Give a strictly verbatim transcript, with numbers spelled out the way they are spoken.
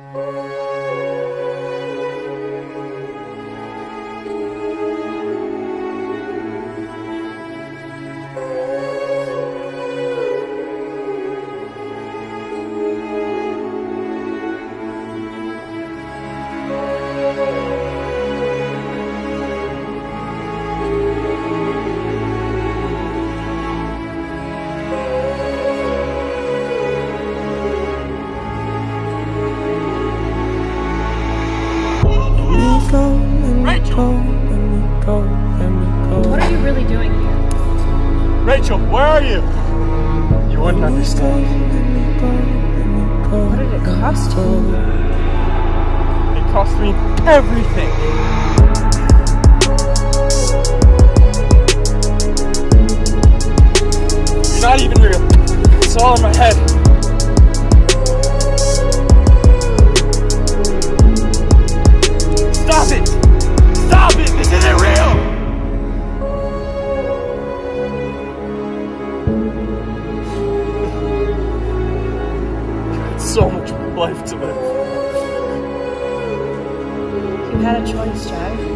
What are you really doing here? Rachel, where are you? You wouldn't understand. What did it cost you? It cost me everything. You're not even real. It's all in my head. Stop it! Stop it! This isn't real! So much life to live. You had a choice, Jack.